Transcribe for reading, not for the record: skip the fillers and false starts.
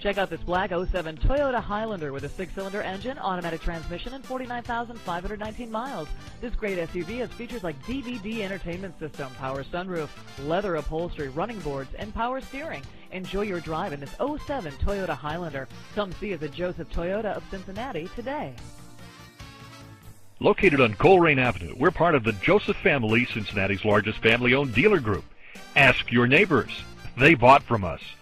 Check out this black '07 Toyota Highlander with a 6-cylinder engine, automatic transmission, and 49,519 miles. This great SUV has features like DVD entertainment system, power sunroof, leather upholstery, running boards, and power steering. Enjoy your drive in this '07 Toyota Highlander. Come see us at Joseph Toyota of Cincinnati today. Located on Colerain Avenue, we're part of the Joseph family, Cincinnati's largest family-owned dealer group. Ask your neighbors. They bought from us.